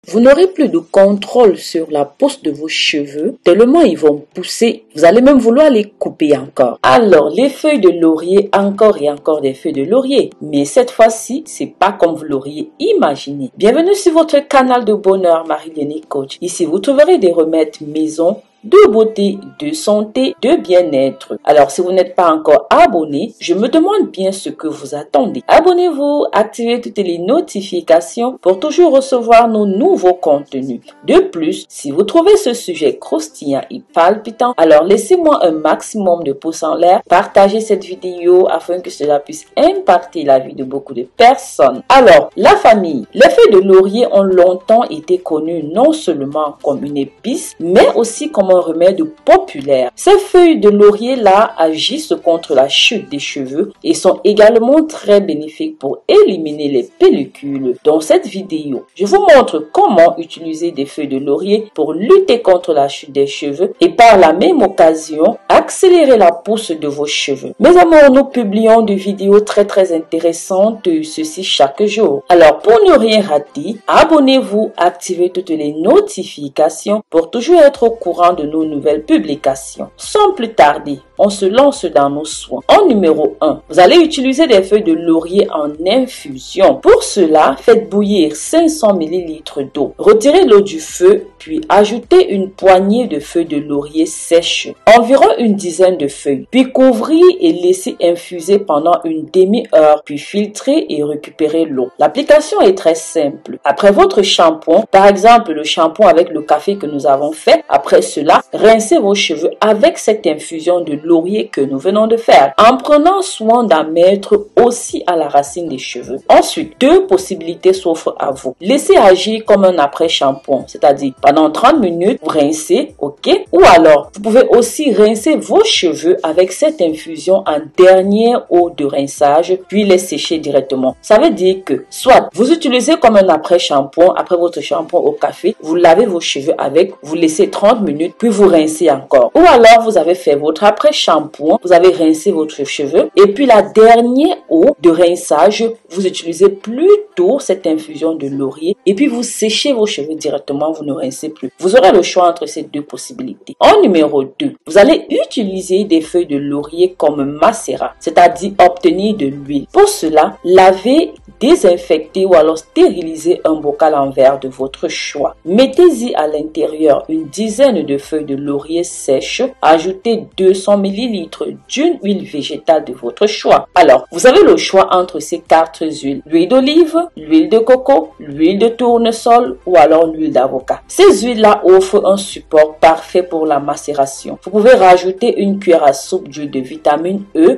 Vous n'aurez plus de contrôle sur la pousse de vos cheveux, tellement ils vont pousser. Vous allez même vouloir les couper encore. Alors, les feuilles de laurier, encore et encore des feuilles de laurier. Mais cette fois-ci, c'est pas comme vous l'auriez imaginé. Bienvenue sur votre canal de bonheur, Marie-Léonie Coach. Ici, vous trouverez des remèdes maison, de beauté, de santé, de bien-être. Alors, si vous n'êtes pas encore abonné, je me demande bien ce que vous attendez. Abonnez-vous, activez toutes les notifications pour toujours recevoir nos nouveaux contenus. De plus, si vous trouvez ce sujet croustillant et palpitant, alors laissez-moi un maximum de pouces en l'air, partagez cette vidéo afin que cela puisse impacter la vie de beaucoup de personnes. Alors, la famille. Les feuilles de laurier ont longtemps été connues non seulement comme une épice, mais aussi comme un remède populaire. Ces feuilles de laurier-là agissent contre la chute des cheveux et sont également très bénéfiques pour éliminer les pellicules. Dans cette vidéo, je vous montre comment utiliser des feuilles de laurier pour lutter contre la chute des cheveux et par la même occasion, accélérer la pousse de vos cheveux. Mes amours, nous publions des vidéos très intéressantes, ceci chaque jour. Alors, pour ne rien rater, abonnez-vous, activez toutes les notifications pour toujours être au courant de nos nouvelles publications. Sans plus tarder, on se lance dans nos soins. En numéro 1, vous allez utiliser des feuilles de laurier en infusion. Pour cela, faites bouillir 500 ml d'eau. Retirez l'eau du feu, puis ajoutez une poignée de feuilles de laurier sèches, environ une dizaine de feuilles. Puis couvrez et laissez infuser pendant une demi-heure, puis filtrez et récupérez l'eau. L'application est très simple. Après votre shampoing, par exemple le shampoing avec le café que nous avons fait, après cela, rincez vos cheveux avec cette infusion de laurier que nous venons de faire, en prenant soin d'en mettre aussi à la racine des cheveux. Ensuite, deux possibilités s'offrent à vous. Laissez agir comme un après-shampoing, c'est-à-dire pendant 30 minutes, vous rincez, ok? Ou alors, vous pouvez aussi rincer vos cheveux avec cette infusion en dernière eau de rinçage, puis les sécher directement. Ça veut dire que, soit vous utilisez comme un après-shampoing, après votre shampoing au café, vous lavez vos cheveux avec, vous laissez 30 minutes, puis vous rincez encore. Ou alors, vous avez fait votre après-shampoing, vous avez rincé votre cheveu, et puis la dernière eau de rinçage, vous utilisez plutôt cette infusion de laurier, et puis vous séchez vos cheveux directement, vous ne rincez plus. Vous aurez le choix entre ces deux possibilités. En numéro 2, vous allez utiliser des feuilles de laurier comme macérat, c'est-à-dire obtenir de l'huile. Pour cela, lavez, désinfectez ou alors stérilisez un bocal en verre de votre choix. Mettez-y à l'intérieur une dizaine de feuilles de laurier sèches, ajoutez 200 ml d'une huile végétale de votre choix. Alors, vous avez le choix entre ces 4 huiles: l'huile d'olive, l'huile de coco, l'huile de tournesol ou alors l'huile d'avocat. Ces huiles-là offrent un support parfait pour la macération. Vous pouvez rajouter une cuillère à soupe d'huile de vitamine E.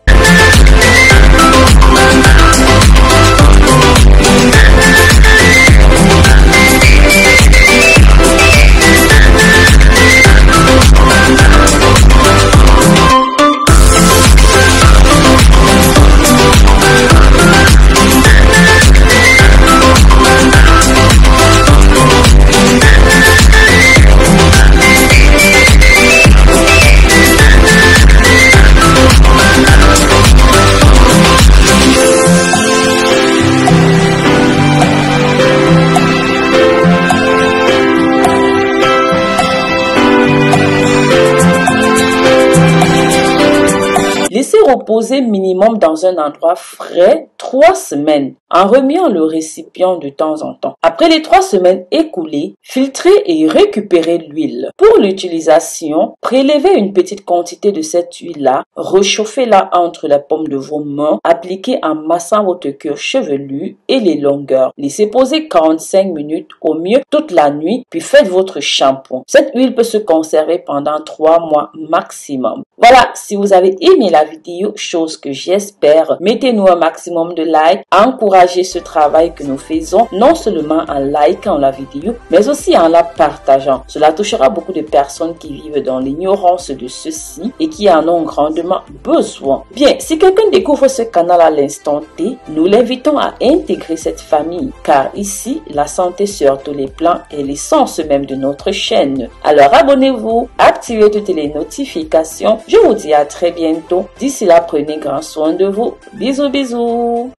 Laissez reposer minimum dans un endroit frais 3 semaines en remuant le récipient de temps en temps. Après les 3 semaines écoulées, filtrez et récupérez l'huile. Pour l'utilisation, prélevez une petite quantité de cette huile-là, réchauffez-la entre la paume de vos mains, appliquez en massant votre cuir chevelu et les longueurs. Laissez poser 45 minutes au mieux toute la nuit, puis faites votre shampoing. Cette huile peut se conserver pendant 3 mois maximum. Voilà, si vous avez aimé la vidéo, chose que j'espère, mettez-nous un maximum de likes, encouragez ce travail que nous faisons, non seulement en likant la vidéo, mais aussi en la partageant. Cela touchera beaucoup de personnes qui vivent dans l'ignorance de ceci et qui en ont grandement besoin. Bien, si quelqu'un découvre ce canal à l'instant T, nous l'invitons à intégrer cette famille, car ici, la santé sur tous les plans est l'essence même de notre chaîne. Alors abonnez-vous, activez toutes les notifications. Je vous dis à très bientôt. D'ici là, prenez grand soin de vous. Bisous, bisous.